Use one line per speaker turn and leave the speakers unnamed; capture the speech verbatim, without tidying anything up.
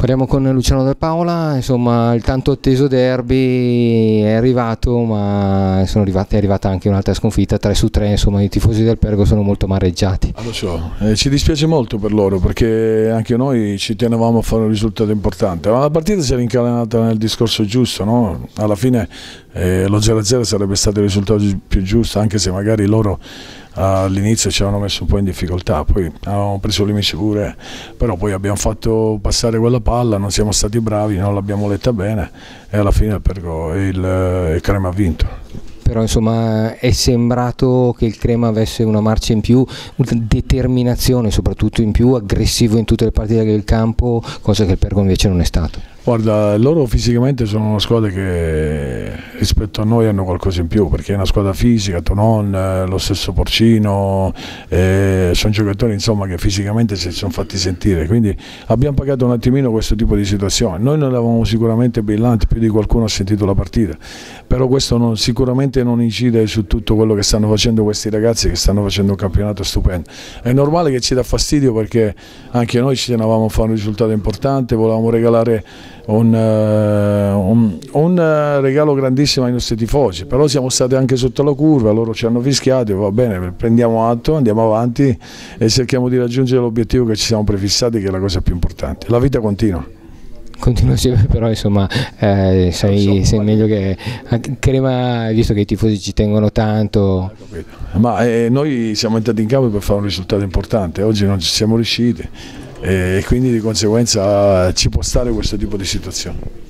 Parliamo con Luciano Del Paola, insomma il tanto atteso derby è arrivato, ma sono arrivate, è arrivata anche un'altra sconfitta, tre su tre, insomma i tifosi del Pergo sono molto amareggiati.
Ah, lo so, eh, ci dispiace molto per loro perché anche noi ci tenevamo a fare un risultato importante, ma la partita si era incalenata nel discorso giusto, no? Alla fine eh, lo zero a zero sarebbe stato il risultato più giusto, anche se magari loro all'inizio ci avevano messo un po' in difficoltà, poi avevamo preso le misure, però poi abbiamo fatto passare quella palla, non siamo stati bravi, non l'abbiamo letta bene e alla fine il, Pergo, il, il Crema ha vinto.
Però insomma è sembrato che il Crema avesse una marcia in più, una determinazione soprattutto in più, aggressivo in tutte le partite del campo, cosa che il Pergo invece non è stato.
Guarda, loro fisicamente sono una squadra che rispetto a noi hanno qualcosa in più, perché è una squadra fisica, Tonon, lo stesso Porcino, eh, sono giocatori insomma che fisicamente si sono fatti sentire, quindi abbiamo pagato un attimino questo tipo di situazione. Noi non eravamo sicuramente brillanti, più di qualcuno ha sentito la partita, però questo non, sicuramente non incide su tutto quello che stanno facendo questi ragazzi che stanno facendo un campionato stupendo. È normale che ci dà fastidio perché anche noi ci tenevamo a fare un risultato importante, volevamo regalare Un, uh, un, un regalo grandissimo ai nostri tifosi, però siamo stati anche sotto la curva, loro ci hanno fischiato, va bene, prendiamo atto, andiamo avanti e cerchiamo di raggiungere l'obiettivo che ci siamo prefissati, che è la cosa più importante. La vita continua.
Continua sempre, però insomma eh, sai, sei meglio che Crema, visto che i tifosi ci tengono tanto.
Ma eh, noi siamo entrati in campo per fare un risultato importante, oggi non ci siamo riusciti e quindi di conseguenza ci può stare questo tipo di situazione.